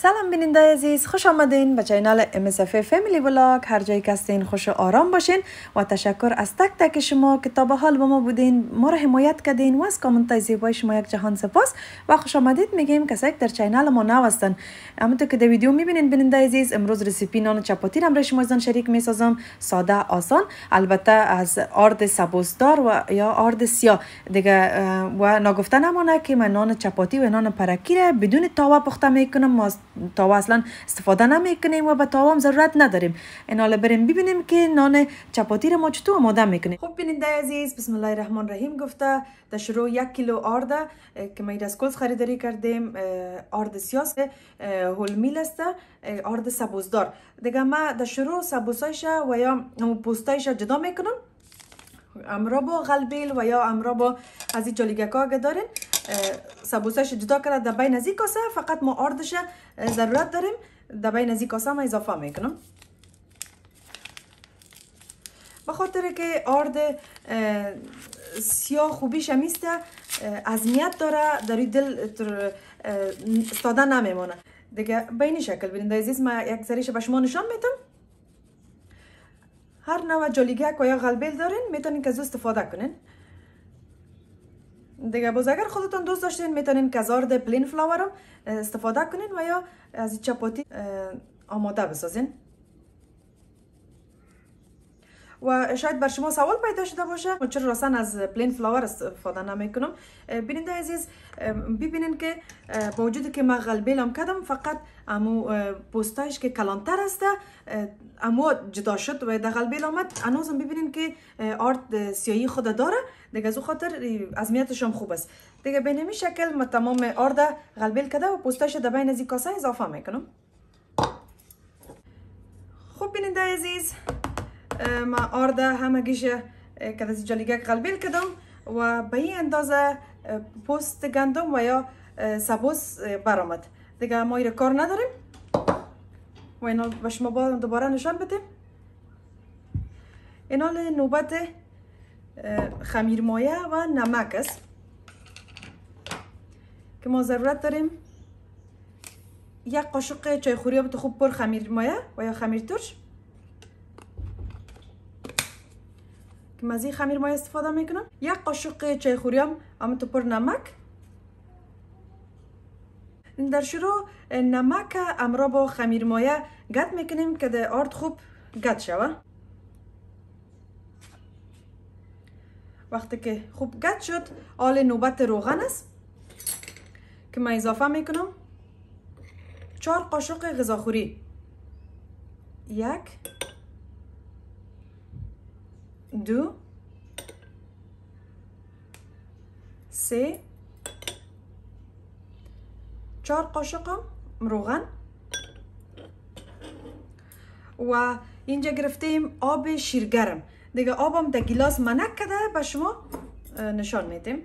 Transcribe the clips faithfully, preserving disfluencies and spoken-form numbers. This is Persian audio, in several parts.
سلام بیننده عزیز، خوش آمدین به چینل ام اس اف فامیلی ولاگ. هر جایی که هستین خوش و آرام باشین و تشکر از تک تک شما که تا به حال با ما بودین، ما را حمایت کردین و از کامنت زیبای شما یک جهان سپاس و خوش آمدید میگیم کسایی که در چینل ما نو هستن. همونطور که در ویدیو میبینین بیننده عزیز، امروز رسیپی نان چپاتی را برای شما شریک میسازم، ساده آسان، البته از آرد سبوسدار و یا آرد سیاه دیگه. و نگفته نمانه که من نان چپاتی و نان پرکی را بدون تاوا پخته میکنم. ما تاوا اصلا استفاده نمیکنیم و به تاوا هم ضرورت نداریم. این حالا بریم ببینیم که نان چپاتی را ما چطور آماده میکنیم. خب بیننده عزیز، بسم الله الرحمن الرحیم. گفته در شروع یک کیلو آرد که ما از کلز خریداری کردیم، آرد سیاه هولمیل است، آرد سبوسدار دیگه. ما در شروع سبوسایش و یا پوستایش جدا میکنم، امرا با غلبیل و یا امرا با از این جالیگک ها دارین. سبوسایش جدا کرده دبای نزدیک کاسه، فقط ما آردش ضرورت داریم. دبای نزدیک کاسه ما اضافه میکنم به خاطر که آرد سیاه خوبیش همیسته، ازمیت داره، در دل استاده نمیمونه دیگه. به این شکل بیننده عزیز ما یک ذریش به شما نشان میدم. هر نوع جالیگک و یا غلبیل دارین میتونین که از استفاده کنین دیگه. باز اگر خودتون دوست داشتین میتونین که از آرد پلین فلاور استفاده کنین و یا از چپاتی آماده بسازین. و شاید بر شما سوال پیدا شده باشه چرا راسن از پلین فلاور استفاده نمیکنم. بیننده عزیز ببینین که با وجودی که من غلبیلم کردم، فقط امو پوستایش که کلانتر است امو جدا شد و در غلبیل آمد. هنوزم ببینین که آرد سیاهی خود داره دیگه، از او خاطر ازمیتش هم خوب است دیگه. به این شکل من تمام آرد غلبیل کرده و پوستایش در بین از کاسه اضافه میکنم. خب بیننده عزیز، ما آرد همگیش که از جالیگک غلبیل کردم و به این اندازه پوست گندم و یا سبوس برآمد دیگه. ما ایره کار نداریم و اینا به شما با دوباره نشان بدیم. اینا نوبت خمیر مایه و نمک است که ما ضرورت داریم. یک قاشق چایخوری بده خوب پر خمیر مایه و یا خمیر ترش که مزی خمیر مایه استفاده میکنم. یک قاشق چایخوری هم همونطور پر نمک. در شروع نمک امرا با خمیر مایه گد میکنیم که در آرد خوب گد شوه. وقتی که خوب گد شد، آل نوبت روغن است که من اضافه میکنم. چهار قاشق غذاخوری، یک، دو، سه، چهار قاشق روغن و اینجا گرفتیم آب شیرگرم دیگه. آبم در گیلاس منک کرده به شما نشان میدیم.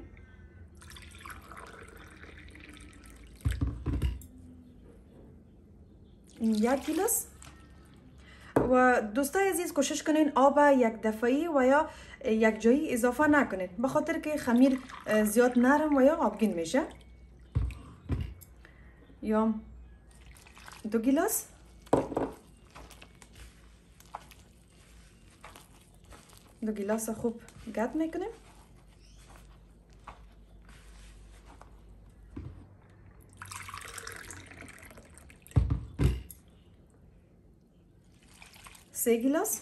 این یک گیلاس. و دوستای عزیز کوشش کنین آب یک دفعی و یا یک جایی اضافه نکنین به خاطر که خمیر زیاد نرم و یا آبگین میشه. یا دو گیلاس. دو گیلاس خوب گرد میکنیم. سه گیلاس.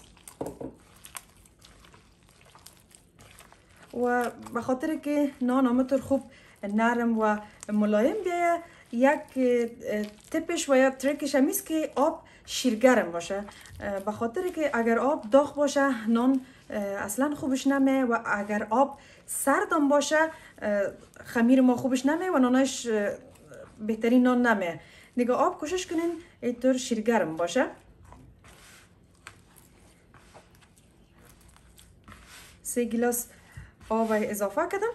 و به خاطر که نان همونطور خوب نرم و ملایم بیایه، یک تپش و یا ترکش همیست که آب شیرگرم باشه. به خاطر که اگر آب داغ باشه نان اصلا خوبش نمیه و اگر آب سردم باشه خمیر ما خوبش نمیه و نانش بهترین نان نمیه دیگه. آب کوشش کنین اینطور شیرگرم باشه. سه گیلاس آب اضافه کردم.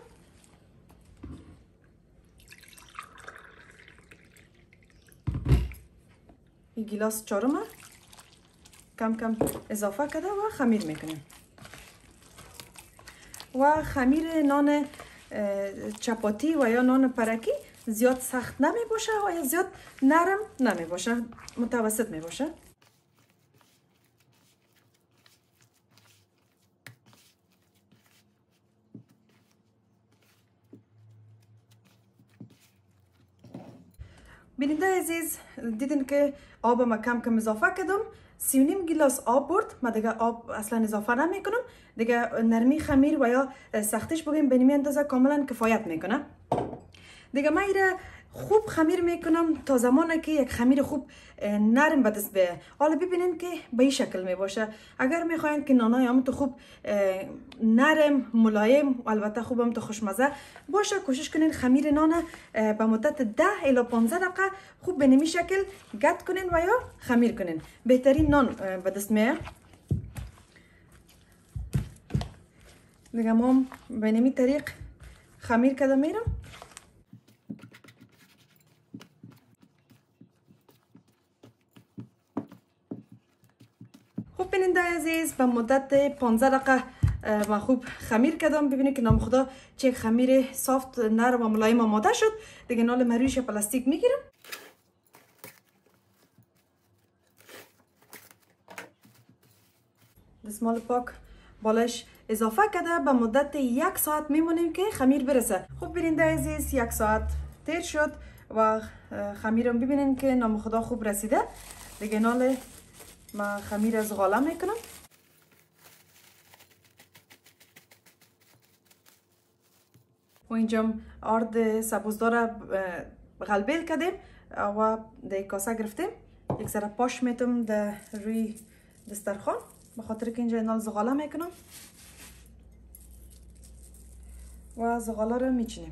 این گیلاس چهارم کم کم اضافه کرده و خمیر میکنیم. و خمیر نان چپاتی و یا نان پرکی زیاد سخت نمی باشه و یا زیاد نرم نمی باشه، متوسط می باشه. بیننده عزیز دیدین که آب ما کم کم اضافه کردم، سی و نیم گلاس آب برد. من دیگه آب اصلا اضافه نمی کنم دیگه. نرمی خمیر و یا سختش بگیم به نمی اندازه کاملا کفایت میکنه دیگه. من ایره خوب خمیر میکنم تا زمانی که یک خمیر خوب نرم به دست بیه. حالا ببینین که به این شکل می باشه. اگر میخواین که نانای هم تو خوب نرم ملایم و البته خوب هم تو خوشمزه باشه، کوشش کنین خمیر نان به مدت ده الی پانزده دقیقه خوب به نمی شکل گت کنین و یا خمیر کنین. بهترین نان به دست میه دیگه. ما به نمی طریق خمیر کرده میرم. خوب بیننده عزیز به مدت پانزده دقیقه من خوب خمیر کردم. ببینید که نام خدا چه خمیر سافت نرم و ملایم آماده شد دیگه. نال مرویش پلاستیک میگیرم. دستمال پاک بالش اضافه کرده به مدت یک ساعت میمونیم که خمیر برسه. خوب بیننده عزیز یک ساعت تیر شد و خمیرم ببینین که نام خدا خوب رسیده دیگه. نال ما خمیر از غاله میکنم. و اینجا آرد سبوزدار غلبیل کردیم و در کاسه گرفتیم. یک ذره پاش میتم در روی دسترخوان به خاطر که اینجا نال زغاله میکنم و زغاله رو میچینیم.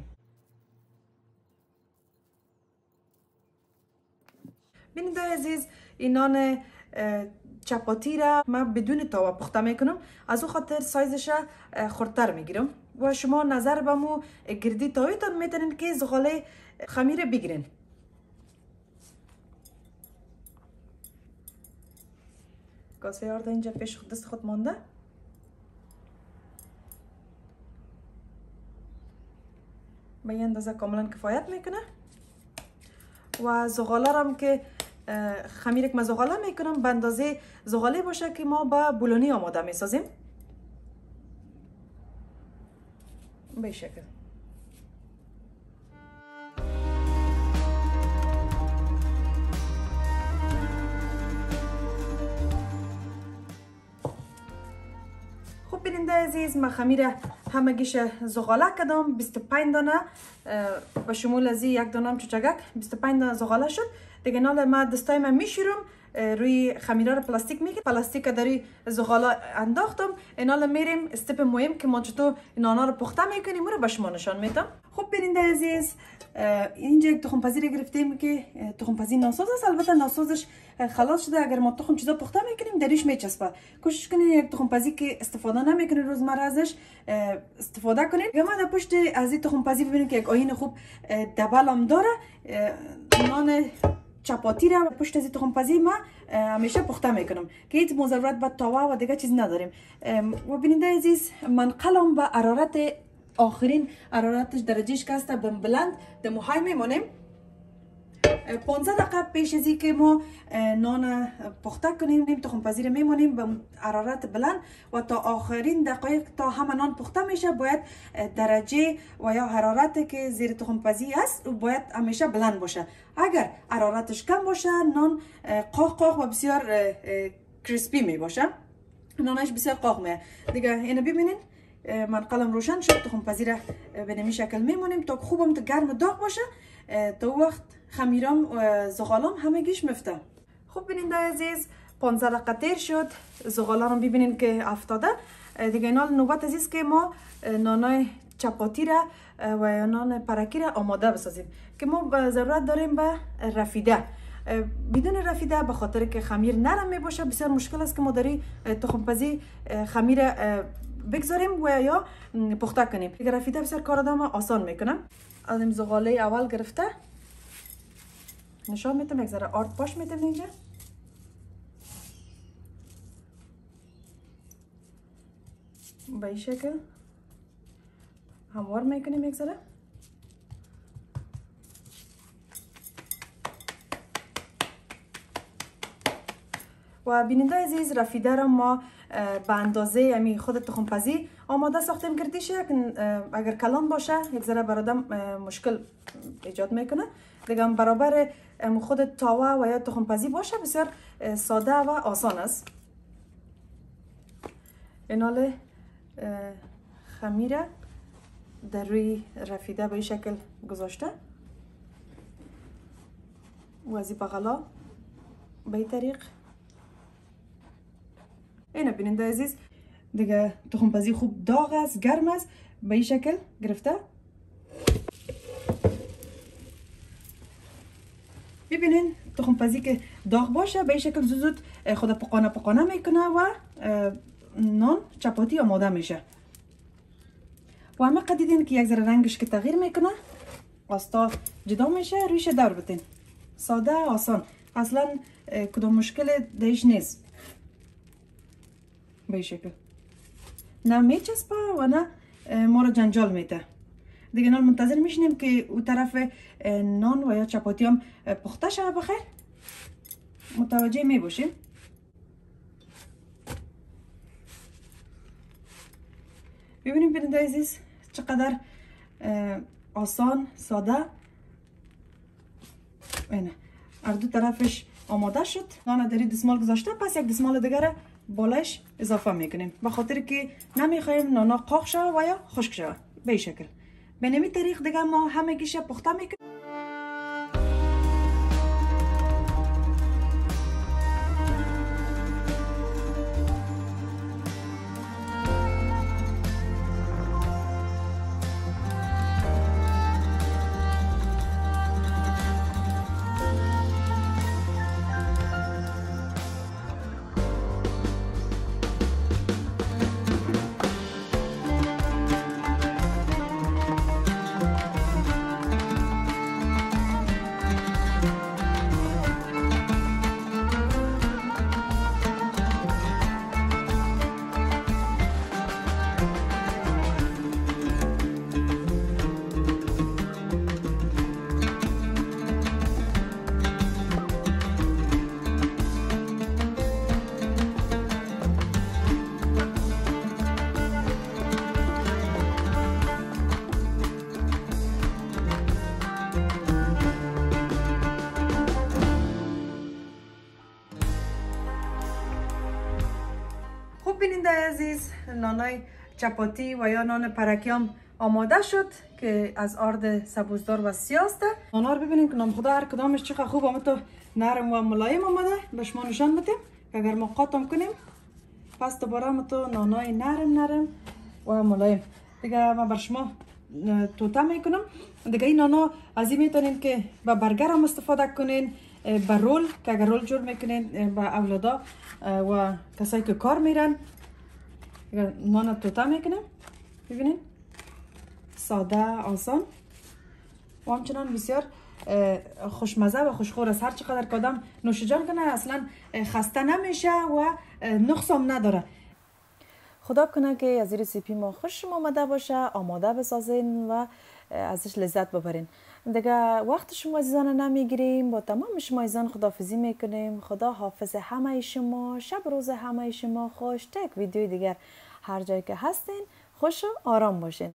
بیننده عزیز این نان چپاتی را من بدون تاوا پخته میکنم، از او خاطر سایزش خردتر میگیرم و شما نظر به مو گردی تاویتان میتونین که زغاله خمیر بگیرین. کاسه آرد اینجا پیش خود دست خود مانده. به این اندازه کاملا کفایت میکنه. و زغاله هم که خمیر که ما زغاله میکنم به اندازه زغاله باشه که ما با بولونی آماده میسازیم. به شکل خوب بیننده عزیز من خمیر همگیش زغاله کردم. بیست و پنج دانه به شمول از یک دانه هم چوچگک بیست و پنج دانه زغاله شد دیگه. نال ما دستای من میشورم روی خمیره رو پلاستیک میگیرم. پلاستیک در روی زغاله انداختم. اینال میریم استپ مهم که ما چطور نانا رو پخته میکنیم رو به شما نشان میدم. خب بیننده عزیز اینجا یک تخم پزی گرفتیم که تخم پزی ناساز است. البته ناسازش خلاص شده. اگر ما تخم چیزا پخته میکنیم دریش میچسبه. کوشش کنین یک تخم پزی که استفاده نمیکنین روزمره ازش استفاده کنین. یا ما در پشت از این تخم پزی ببینید که یک آیین خوب دبل هم داره. نان چپاتی را پشت از تخم پزی ما همیشه پخته میکنم که هیچ ضرورت به تاوا و دیگه چیز نداریم. و بیننده عزیز من قلم به حرارت آخرین حرارتش درجهش که هست به بلند در موهای میمونیم. پانزده دقیقه پیش از که ما نان پخته کنیم تخم پزی میمونیم به حرارت بلند و تا آخرین دقایق تا همه نان پخته میشه باید درجه و یا حرارت که زیر تخم پزی است باید همیشه بلند باشه. اگر حرارتش کم باشه نان قاق قاق و بسیار کریسپی می باشه. نانش بسیار قاق میه دیگه. اینو ببینین من قلم روشن شد. تخم پزی را به نمی شکل میمونیم تا خوبم تا گرم داغ باشه. تا وقت خمیرام و زغالام همگیش مفته. خوب بیننده عزیز پانزده دقیقه تیر شد. زغالا رو ببینین که افتاده دیگه. اینال نوبت عزیز که ما نانای چپاتی را و نان پرکی را آماده بسازیم که ما ضرورت داریم به رفیده. بدون رفیده به خاطر که خمیر نرم می باشه بسیار مشکل است که ما داری تخم پزی خمیر بگذاریم و یا پخته کنیم. دیگه رفیده بسیار کار آدم آسان میکنه. از زغاله اول گرفته نشان میتونم یک ذره آرد پاش میتونم اینجا. به این شکل هموار میکنیم یک ذره. و بیننده عزیز رفیده را ما به اندازه یعنی خود تخم پزی آماده ساختیم کردیش. اگر کلان باشه یک ذره برادم مشکل ایجاد میکنه. دیگه برابر خود تاوا و یا تخم پزی باشه بسیار ساده و آسان است. ایناله خمیره در روی رفیده به این شکل گذاشته و از این بغلا به این طریق. اینه بیننده عزیز دیگه تخم پزی خوب داغ است، گرم است، به این شکل گرفته. ببینین تخم پزی که داغ باشه به این شکل زود زود خود پقانه پقانه میکنه و نان چپاتی آماده میشه. و همه قدیدین که یک ذره رنگش که تغییر میکنه آستا جدا میشه. رویش دور بتین، ساده آسان، اصلا کدام مشکل دیش نیست. به این شکل نه میچسبه و نه ما رو جنجال میده. دیگه نان منتظر میشنیم که او طرف نان و یا چپاتی هم پخته شده بخیر. متوجه میباشیم. ببینیم بیننده عزیز چقدر آسان ساده. اینه هر دو طرفش آماده شد. نان در دستمال گذاشته، پس یک دستمال دیگر بالایش اضافه میکنیم به خاطر که نمیخوایم نانا قاق شود و یا خشک شود. به این شکل به نمی طریق دیگه ما همه گیشه پخته میکنیم. بیننده عزیز نانای چپاتی و یا نان پرکیام آماده شد که از آرد سبوزدار و سیاسته. نانا رو ببینیم که نام خدا هر کدامش چقدر خوب آمده، نرم و ملایم آمده. به شما نشان بدیم که اگر ما قاطم کنیم پس دوباره هم تو نانای نرم نرم و ملایم. دیگه ما بر شما توته میکنم. دیگه این نانا از این میتونین که با برگر هم استفاده کنین، با رول که اگر رول جور میکنین با اولادا و کسایی که کار میرن. نان توته میکنم. ببینین ساده آسان و همچنان بسیار خوشمزه و خوشخور است. هر چقدر که آدم نوش جان کنه اصلا خسته نمیشه و نقص هم نداره. خدا کنه که از این رسیپی ما خوشم آمده باشه، آماده بسازین و ازش لذت ببرین. دیگه وقت شما عزیزان نمیگیریم، با تمام شما عزیزان خداحافظی میکنیم. خدا حافظ همه شما، شب روز همه شما خوش. تا یک ویدیوی دیگر هر جایی که هستین خوش و آرام باشین.